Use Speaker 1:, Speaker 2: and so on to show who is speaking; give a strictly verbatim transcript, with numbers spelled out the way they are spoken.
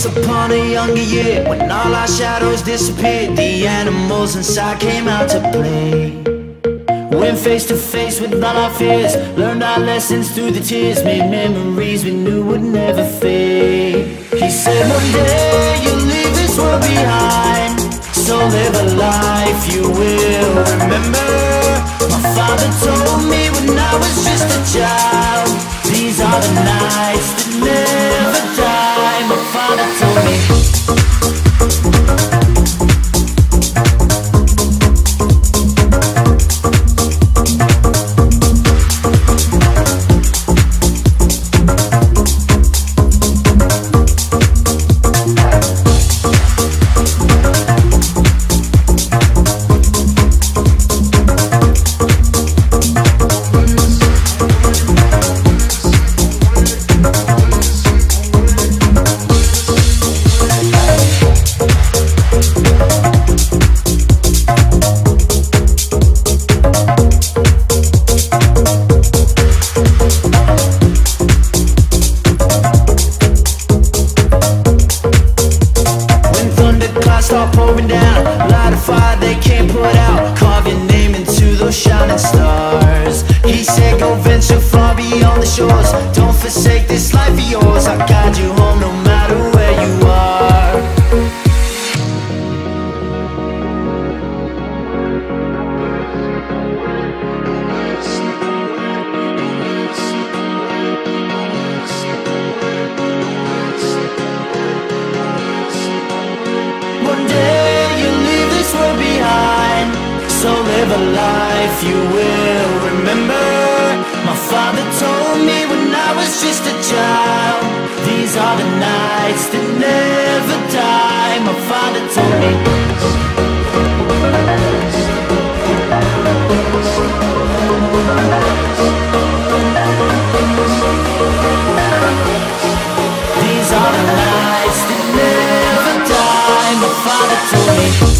Speaker 1: Once upon a younger year, when all our shadows disappeared, the animals inside came out to play. Went face to face with all our fears, learned our lessons through the tears, made memories we knew would never fade. He said one day you'll leave this world behind, so live a life you will remember. My father told me when I was just a child, these are the nights that never die. My father told me. Start pouring down, light a fire they can't put out, carve your name into those shining stars. He said go venture far beyond the shores, don't forsake this life of yours, I'll guide you home no matter where you are. One day you'll leave this world behind, so live a life you will remember. My father told me when I was just a child, these are the nights that never die. My father told me. These are the nights that never die. My father told me.